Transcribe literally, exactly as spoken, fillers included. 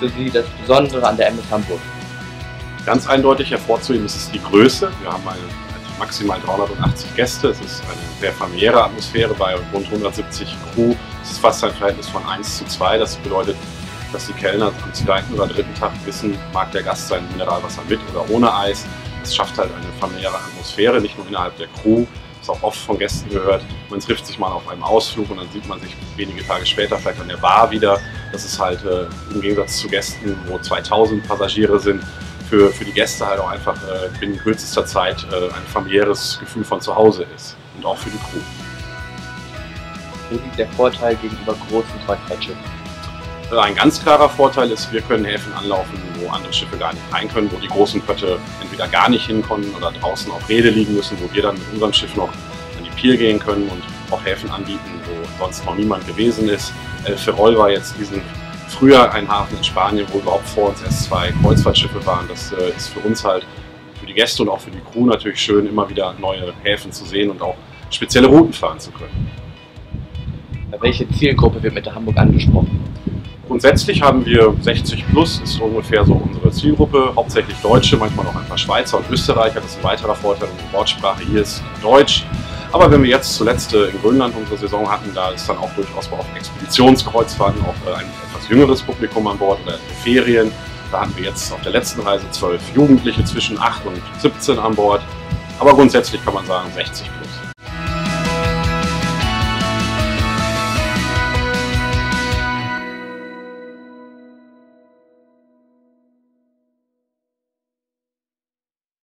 für Sie das Besondere an der M S Hamburg? Ganz eindeutig hervorzuheben ist es die Größe. Wir haben eine, maximal dreihundertachtzig Gäste. Es ist eine sehr familiäre Atmosphäre bei rund hundertsiebzig Crew. Es ist fast ein Verhältnis von eins zu zwei. Das bedeutet, dass die Kellner am zweiten oder dritten Tag wissen, mag der Gast sein Mineralwasser mit oder ohne Eis. Es schafft halt eine familiäre Atmosphäre, nicht nur innerhalb der Crew. Das ist auch oft von Gästen gehört. Man trifft sich mal auf einem Ausflug und dann sieht man sich wenige Tage später vielleicht an der Bar wieder. Das ist halt äh, im Gegensatz zu Gästen, wo zweitausend Passagiere sind, für, für die Gäste halt auch einfach äh, binnen kürzester Zeit äh, ein familiäres Gefühl von zu Hause ist. Und auch für die Crew. Wo liegt der Vorteil gegenüber großen Kreuzfahrtschiffen? Ein ganz klarer Vorteil ist, wir können Häfen anlaufen, wo andere Schiffe gar nicht rein können, wo die großen Pötte entweder gar nicht hinkommen oder draußen auf Rede liegen müssen, wo wir dann mit unserem Schiff noch an die Pier gehen können und auch Häfen anbieten, wo sonst noch niemand gewesen ist. El Ferrol war jetzt diesen Frühjahr ein Hafen in Spanien, wo überhaupt vor uns erst zwei Kreuzfahrtschiffe waren. Das äh, ist für uns halt, für die Gäste und auch für die Crew natürlich schön, immer wieder neue Häfen zu sehen und auch spezielle Routen fahren zu können. Welche Zielgruppe wird mit der Hamburg angesprochen? Grundsätzlich haben wir sechzig plus, ist ungefähr so unsere Zielgruppe, hauptsächlich Deutsche, manchmal auch ein paar Schweizer und Österreicher. Das ist ein weiterer Vorteil, unsere Wortsprache hier ist Deutsch. Aber wenn wir jetzt zuletzt in Grönland unsere Saison hatten, da ist dann auch durchaus auf Expeditionskreuzfahrten auch ein etwas jüngeres Publikum an Bord oder in Ferien. Da hatten wir jetzt auf der letzten Reise zwölf Jugendliche zwischen acht und siebzehn an Bord. Aber grundsätzlich kann man sagen sechzig plus.